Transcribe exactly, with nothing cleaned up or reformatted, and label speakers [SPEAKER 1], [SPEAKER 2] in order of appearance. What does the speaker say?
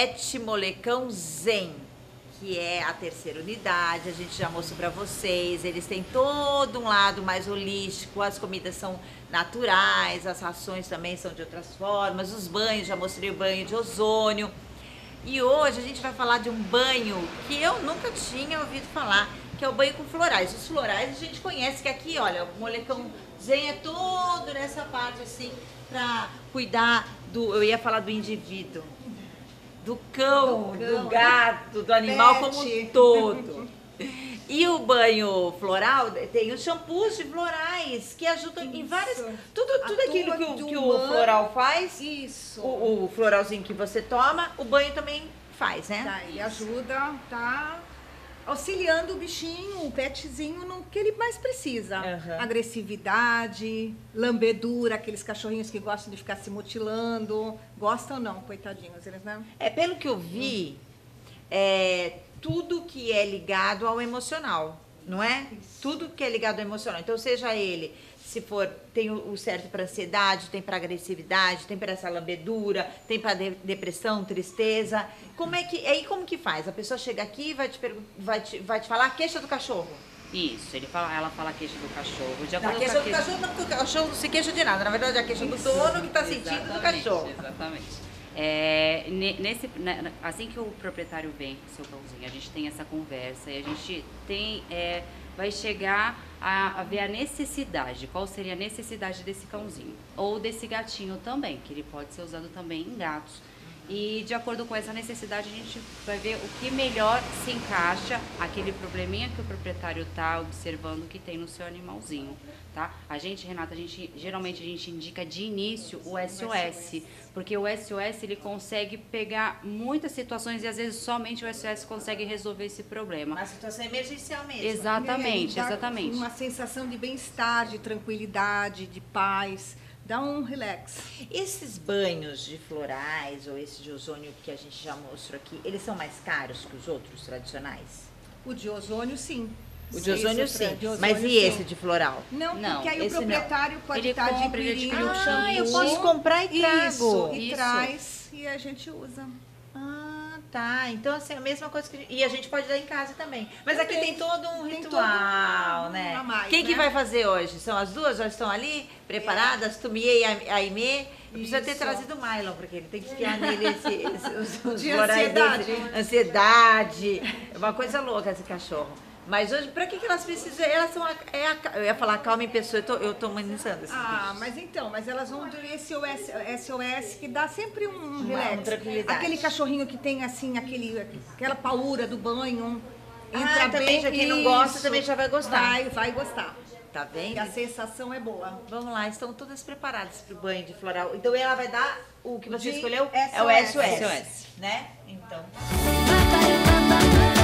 [SPEAKER 1] Pet Molecão Zen, que é a terceira unidade, a gente já mostrou para vocês, eles têm todo um lado mais holístico, as comidas são naturais, as rações também são de outras formas, os banhos, já mostrei o banho de ozônio. E hoje a gente vai falar de um banho que eu nunca tinha ouvido falar, que é o banho com florais. Os florais a gente conhece, que aqui, olha, o Molecão Zen é todo nessa parte assim, para cuidar do, eu ia falar do indivíduo, do cão, do, cão, do gato, do animal pet. Como um todo. E o banho floral tem os shampoos de florais que ajudam isso. Em várias... Tudo, tudo aquilo que, o, que o floral faz, isso. O, o floralzinho que você toma, o banho também faz, né?
[SPEAKER 2] Tá, ele ajuda, tá auxiliando o bichinho, o petzinho, no que ele mais precisa. Uhum. Agressividade, lambedura, aqueles cachorrinhos que gostam de ficar se mutilando. Gostam não, coitadinhos, eles não...
[SPEAKER 1] É, pelo que eu vi, é... tudo que é ligado ao emocional, não é? Isso. Tudo que é ligado ao emocional. Então, seja ele, se for, tem o certo para ansiedade, tem para agressividade, tem para essa lambedura, tem para de, depressão, tristeza. Como é que, aí como que faz? A pessoa chega aqui e vai te, vai te, vai te falar a queixa do cachorro.
[SPEAKER 3] Isso, ele fala, ela fala a queixa do cachorro. De
[SPEAKER 1] a queixa do
[SPEAKER 3] queixa...
[SPEAKER 1] cachorro, não, porque o cachorro não se queixa de nada. Na verdade, é a queixa do dono que está sentindo do cachorro.
[SPEAKER 3] Exatamente. É, nesse, assim que o proprietário vem com o seu cãozinho, a gente tem essa conversa e a gente tem, é, vai chegar a, a ver a necessidade, qual seria a necessidade desse cãozinho ou desse gatinho também, que ele pode ser usado também em gatos. E de acordo com essa necessidade a gente vai ver o que melhor se encaixa, aquele probleminha que o proprietário está observando que tem no seu animalzinho, tá? A gente, Renata, a gente, geralmente a gente indica de início o S O S, porque o S O S ele consegue pegar muitas situações e às vezes somente o S O S consegue resolver esse problema.
[SPEAKER 1] Uma situação emergencial mesmo.
[SPEAKER 3] Exatamente, exatamente.
[SPEAKER 2] Uma sensação de bem-estar, de tranquilidade, de paz. Dá um relax.
[SPEAKER 1] Esses banhos de florais ou esse de ozônio que a gente já mostrou aqui, eles são mais caros que os outros tradicionais?
[SPEAKER 2] O de ozônio, sim.
[SPEAKER 1] O de ozônio, sim. De ozônio, mas e sim. Esse de floral?
[SPEAKER 2] Não, não, porque aí o proprietário não. Pode ele estar adquirindo
[SPEAKER 1] um shampoo. Ah, eu posso comprar e trago.
[SPEAKER 2] Isso, e Isso. traz e a gente usa.
[SPEAKER 1] Ah, tá. Então, assim, a mesma coisa que... E a gente pode dar em casa também. Mas também. Aqui tem todo um tem ritual, todo um, né? Um mais, Quem né? que vai fazer hoje? São as duas? Já estão ali, preparadas? É. Tumie e a Aimee? Precisa ter trazido o Mylon, porque ele tem que criar nele esse, esse, os, os
[SPEAKER 2] de ansiedade.
[SPEAKER 1] Desse, ansiedade. É uma coisa louca esse cachorro. Mas hoje, pra que, que elas precisam? Elas são. A, é a, eu ia falar calma em pessoa, eu tô, eu tô humanizando esses
[SPEAKER 2] Ah,
[SPEAKER 1] bichos.
[SPEAKER 2] mas então, mas elas vão do S O S, S O S que dá sempre um
[SPEAKER 1] uma,
[SPEAKER 2] relax.
[SPEAKER 1] Uma tranquilidade.
[SPEAKER 2] Aquele cachorrinho que tem assim, aquele, aquela paura do banho. Entra
[SPEAKER 1] ah,
[SPEAKER 2] bem,
[SPEAKER 1] também, já quem não gosta também já vai gostar.
[SPEAKER 2] Vai, vai gostar.
[SPEAKER 1] Tá vendo?
[SPEAKER 2] E a sensação é boa.
[SPEAKER 1] Vamos lá, estão todas preparadas pro banho de floral. Então ela vai dar o que você
[SPEAKER 2] de
[SPEAKER 1] escolheu?
[SPEAKER 2] S O S.
[SPEAKER 1] É o S O S,
[SPEAKER 3] S O S.
[SPEAKER 1] né? Então.